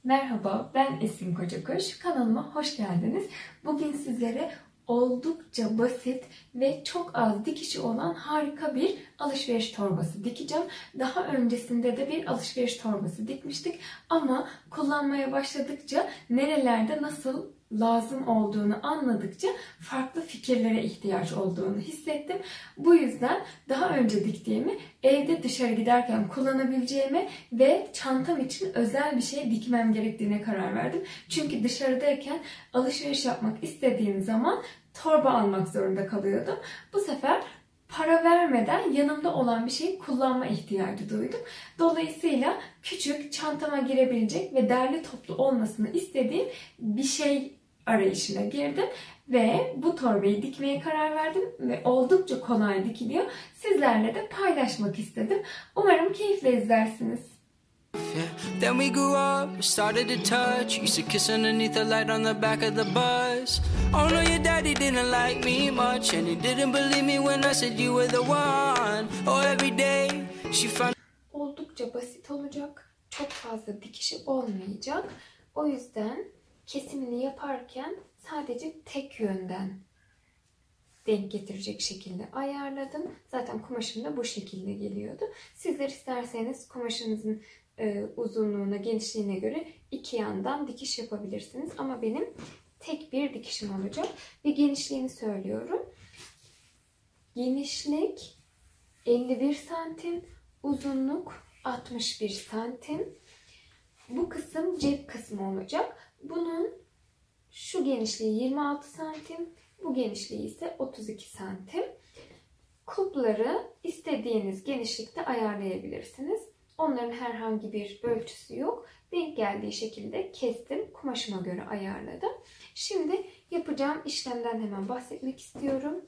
Merhaba, ben Esin Kocakuş. Kanalıma hoş geldiniz. Bugün sizlere oldukça basit ve çok az dikişi olan harika bir alışveriş torbası dikeceğim. Daha öncesinde de bir alışveriş torbası dikmiştik ama kullanmaya başladıkça nerelerde nasıl lazım olduğunu anladıkça farklı fikirlere ihtiyaç olduğunu hissettim. Bu yüzden daha önce diktiğimi evde dışarı giderken kullanabileceğime ve çantam için özel bir şey dikmem gerektiğine karar verdim. Çünkü dışarıdayken alışveriş yapmak istediğim zaman torba almak zorunda kalıyordum. Bu sefer para vermeden yanımda olan bir şeyi kullanma ihtiyacı duydum. Dolayısıyla küçük, çantama girebilecek ve derli toplu olmasını istediğim bir şey arayışına girdim ve bu torbayı dikmeye karar verdim ve oldukça kolay dikiliyor. Sizlerle de paylaşmak istedim. Umarım keyifle izlersiniz. Then we grew up, started to touch. Used to kiss underneath the light on the back of the bus. Oh no, your daddy didn't like me much, and he didn't believe me when I said you were the one. Oh, every day she found. Oldukça basit olacak. Çok fazla dikişi olmayacak. O yüzden kesimini yaparken sadece tek yönden denk getirecek şekilde ayarladım. Zaten kumaşım da bu şekilde geliyordu. Sizler isterseniz kumaşınızın uzunluğuna, genişliğine göre iki yandan dikiş yapabilirsiniz. Ama benim tek bir dikişim olacak. Ve genişliğini söylüyorum. Genişlik 51 santim, uzunluk 61 santim. Bu kısım cep kısmı olacak. Bunun şu genişliği 26 santim, bu genişliği ise 32 santim. Kulpları istediğiniz genişlikte ayarlayabilirsiniz. Onların herhangi bir ölçüsü yok. Denk geldiği şekilde kestim. Kumaşıma göre ayarladım. Şimdi yapacağım işlemden hemen bahsetmek istiyorum.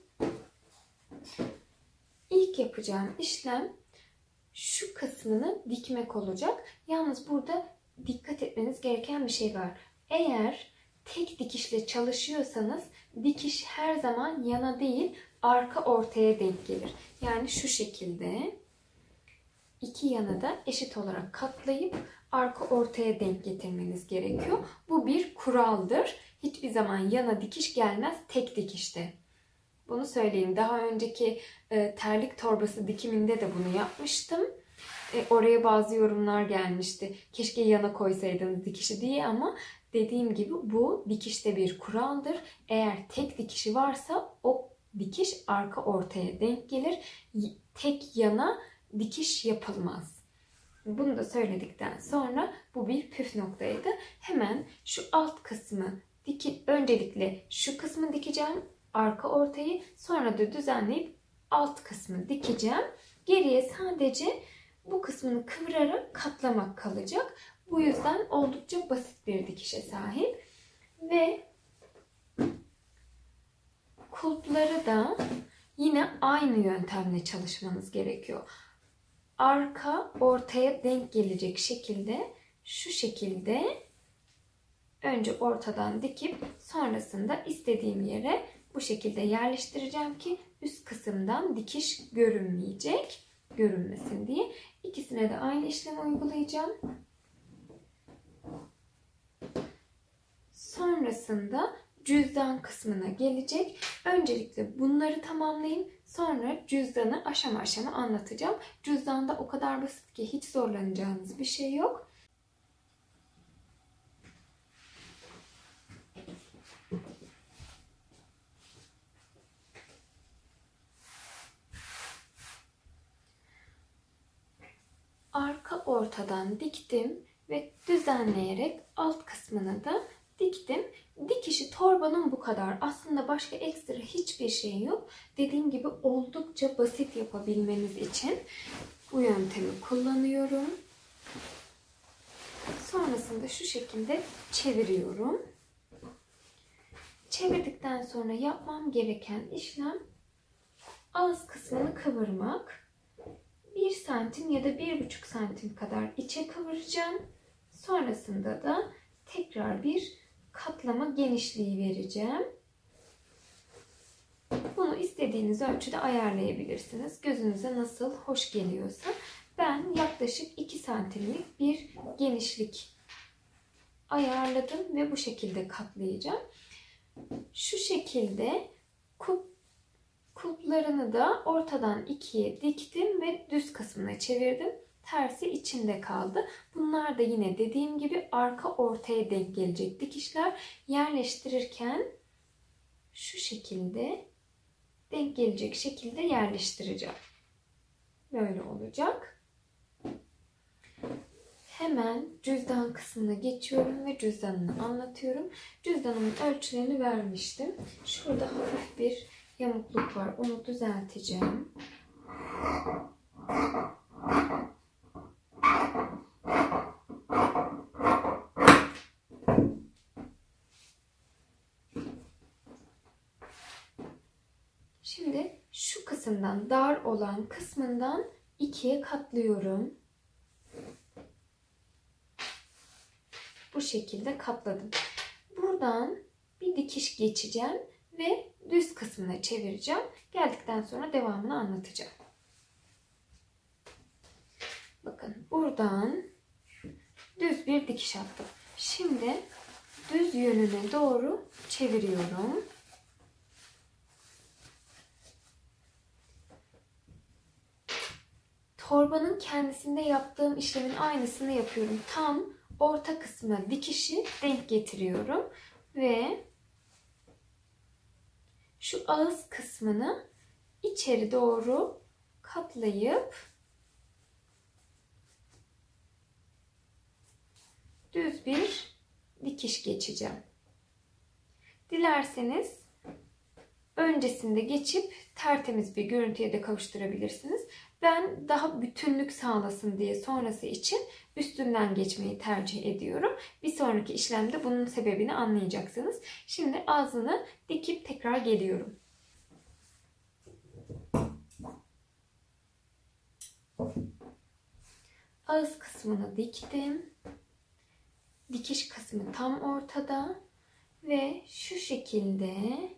İlk yapacağım işlem şu kısmını dikmek olacak. Yalnız burada dikkat etmeniz gereken bir şey var. Eğer tek dikişle çalışıyorsanız dikiş her zaman yana değil arka ortaya denk gelir. Yani şu şekilde iki yana da eşit olarak katlayıp arka ortaya denk getirmeniz gerekiyor. Bu bir kuraldır. Hiçbir zaman yana dikiş gelmez tek dikişte. Bunu söyleyeyim. Daha önceki terlik torbası dikiminde de bunu yapmıştım. Oraya bazı yorumlar gelmişti. Keşke yana koysaydınız dikişi diye ama dediğim gibi bu dikişte bir kuraldır. Eğer tek dikişi varsa o dikiş arka ortaya denk gelir. Tek yana dikiş yapılmaz. Bunu da söyledikten sonra bu bir püf noktaydı. Hemen şu alt kısmı öncelikle şu kısmı dikeceğim. Arka ortayı sonra da düzenleyip alt kısmı dikeceğim. Geriye sadece bu kısmını kıvırarak katlamak kalacak. Bu yüzden oldukça basit bir dikişe sahip. Ve kulpları da yine aynı yöntemle çalışmanız gerekiyor. Arka ortaya denk gelecek şekilde şu şekilde önce ortadan dikip sonrasında istediğim yere bu şekilde yerleştireceğim ki üst kısımdan dikiş görünmesin diye. İkisine de aynı işlemi uygulayacağım. Sonrasında cüzdan kısmına gelecek. Öncelikle bunları tamamlayayım. Sonra cüzdanı aşama aşama anlatacağım. Cüzdanda o kadar basit ki hiç zorlanacağınız bir şey yok. Arka ortadan diktim ve düzenleyerek alt kısmını da diktim. Dikişi torbanın bu kadar. Aslında başka ekstra hiçbir şey yok. Dediğim gibi oldukça basit yapabilmeniz için bu yöntemi kullanıyorum. Sonrasında şu şekilde çeviriyorum. Çevirdikten sonra yapmam gereken işlem ağız kısmını kıvırmak. 1 santim ya da 1,5 santim kadar içe kıvıracağım. Sonrasında da tekrar bir katlama genişliği vereceğim. Bunu istediğiniz ölçüde ayarlayabilirsiniz. Gözünüze nasıl hoş geliyorsa. Ben yaklaşık 2 santimlik bir genişlik ayarladım ve bu şekilde katlayacağım. Şu şekilde kulplarını da ortadan ikiye diktim ve düz kısmına çevirdim. Tersi içinde kaldı. Bunlar da yine dediğim gibi arka ortaya denk gelecek dikişler. Yerleştirirken şu şekilde denk gelecek şekilde yerleştireceğim. Böyle olacak. Hemen cüzdan kısmına geçiyorum ve cüzdanını anlatıyorum. Cüzdanımın ölçülerini vermiştim. Şurada hafif bir yamukluk var. Onu düzelteceğim. Şimdi şu kısımdan, dar olan kısmından ikiye katlıyorum. Bu şekilde katladım. Buradan bir dikiş geçeceğim ve düz kısmına çevireceğim. Geldikten sonra devamını anlatacağım. Bakın buradan düz bir dikiş attım. Şimdi düz yönüne doğru çeviriyorum. Torbanın kendisinde yaptığım işlemin aynısını yapıyorum. Tam orta kısmına dikişi denk getiriyorum ve şu ağız kısmını içeri doğru katlayıp düz bir dikiş geçeceğim. Dilerseniz öncesinde geçip tertemiz bir görüntüye de kavuşturabilirsiniz. Ben daha bütünlük sağlasın diye sonrası için üstünden geçmeyi tercih ediyorum. Bir sonraki işlemde bunun sebebini anlayacaksınız. Şimdi ağzını dikip tekrar geliyorum. Ağız kısmını diktim. Dikiş kısmı tam ortada ve şu şekilde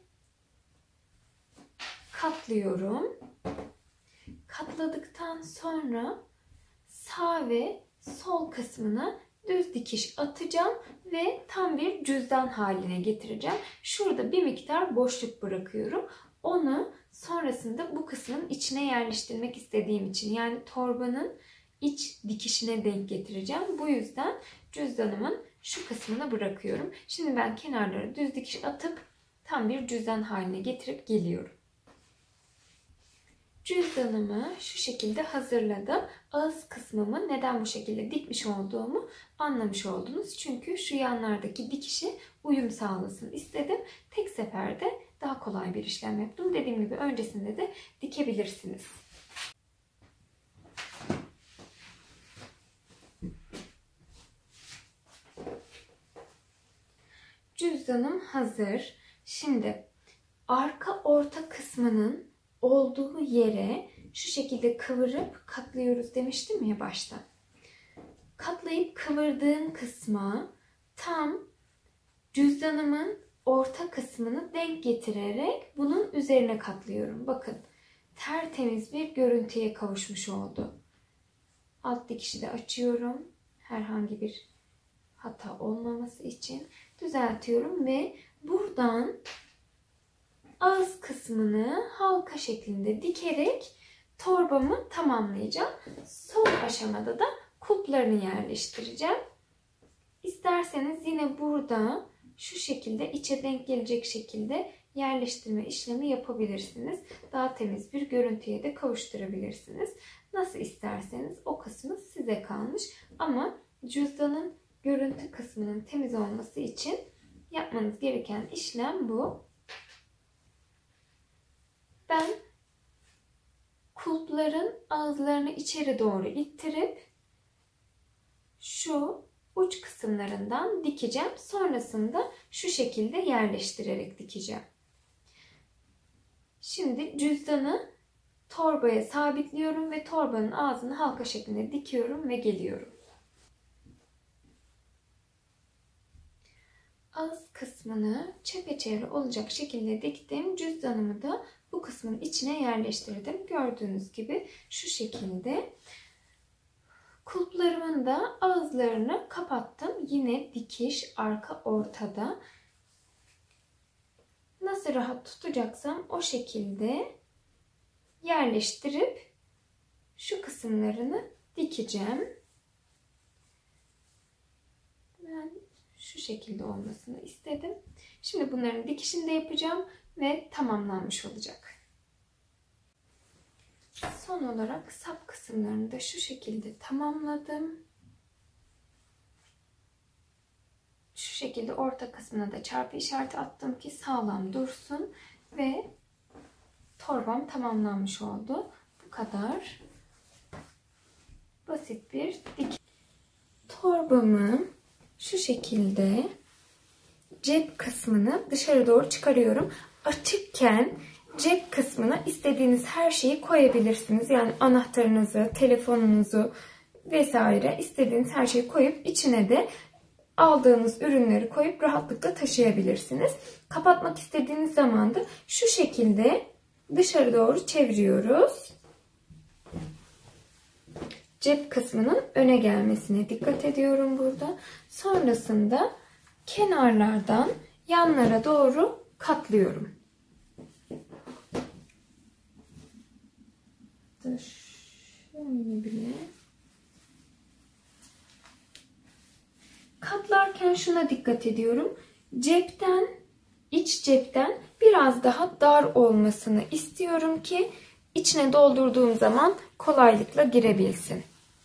katlıyorum. Katladıktan sonra sağ ve sol kısmına düz dikiş atacağım ve tam bir cüzdan haline getireceğim. Şurada bir miktar boşluk bırakıyorum. Onu sonrasında bu kısmın içine yerleştirmek istediğim için, yani torbanın iç dikişine denk getireceğim. Bu yüzden cüzdanımın şu kısmını bırakıyorum. Şimdi ben kenarlara düz dikiş atıp tam bir cüzdan haline getirip geliyorum. Cüzdanımı şu şekilde hazırladım. Ağız kısmımı neden bu şekilde dikmiş olduğumu anlamış oldunuz. Çünkü şu yanlardaki dikişe uyum sağlasın istedim. Tek seferde daha kolay bir işlem yaptım. Dediğim gibi öncesinde de dikebilirsiniz. Cüzdanım hazır. Şimdi arka orta kısmının olduğu yere şu şekilde kıvırıp katlıyoruz demiştim ya başta. Katlayıp kıvırdığım kısma tam cüzdanımın orta kısmını denk getirerek bunun üzerine katlıyorum. Bakın tertemiz bir görüntüye kavuşmuş oldu. Alt dikişi de açıyorum. Herhangi bir hata olmaması için düzeltiyorum ve buradan ağız kısmını halka şeklinde dikerek torbamı tamamlayacağım. Son aşamada da kulplarını yerleştireceğim. İsterseniz yine burada şu şekilde içe denk gelecek şekilde yerleştirme işlemi yapabilirsiniz. Daha temiz bir görüntüye de kavuşturabilirsiniz. Nasıl isterseniz o kısmı size kalmış. Ama cüzdanın görüntü kısmının temiz olması için yapmanız gereken işlem bu. Ben kulpların ağızlarını içeri doğru ittirip şu uç kısımlarından dikeceğim. Sonrasında şu şekilde yerleştirerek dikeceğim. Şimdi cüzdanı torbaya sabitliyorum ve torbanın ağzını halka şeklinde dikiyorum ve geliyorum. Ağız kısmını çepeçevre olacak şekilde diktim. Cüzdanımı da bu kısmın içine yerleştirdim. Gördüğünüz gibi şu şekilde. Kulplarımın da ağızlarını kapattım. Yine dikiş arka ortada. Nasıl rahat tutacaksam o şekilde yerleştirip şu kısımlarını dikeceğim. Ben şu şekilde olmasını istedim. Şimdi bunların dikişini de yapacağım ve tamamlanmış olacak. Son olarak sap kısımlarını da şu şekilde tamamladım. Şu şekilde orta kısmına da çarpı işareti attım ki sağlam dursun ve torbam tamamlanmış oldu. Bu kadar basit bir dikiş. Torbamı şu şekilde cep kısmını dışarı doğru çıkarıyorum. Açıkken cep kısmına istediğiniz her şeyi koyabilirsiniz. Yani anahtarınızı, telefonunuzu vesaire istediğiniz her şeyi koyup içine de aldığınız ürünleri koyup rahatlıkla taşıyabilirsiniz. Kapatmak istediğiniz zaman da şu şekilde dışarı doğru çeviriyoruz. Cep kısmının öne gelmesine dikkat ediyorum burada. Sonrasında kenarlardan yanlara doğru katlıyorum. Şöyle bile. Katlarken şuna dikkat ediyorum. Cepten, iç cepten biraz daha dar olmasını istiyorum ki içine doldurduğum zaman kolaylıkla girebilsin.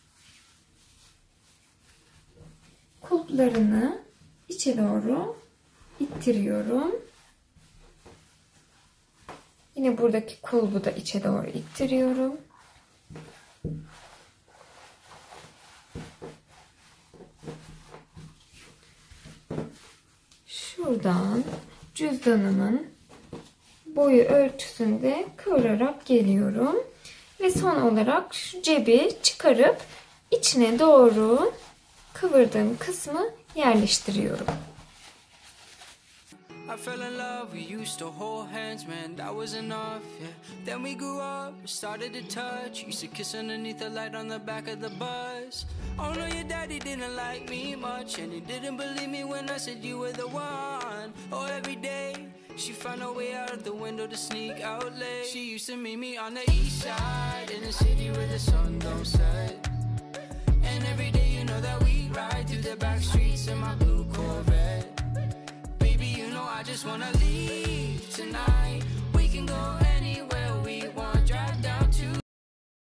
Kulplarını içe doğru ittiriyorum. Yine buradaki kulbu da içe doğru ittiriyorum. Şuradan cüzdanımın boyu ölçüsünde kıvırarak geliyorum. Ve son olarak şu cebi çıkarıp içine doğru kıvırdığım kısmı yerleştiriyorum. I fell in love, we used to hold hands, man, that was enough, yeah. Then we grew up, started to touch, used to kiss underneath the light on the back of the bus. Oh no, your daddy didn't like me much, and he didn't believe me when I said you were the one. Oh, every day, she found a way out of the window to sneak out late. She used to meet me on the east side, in the city where the sun don't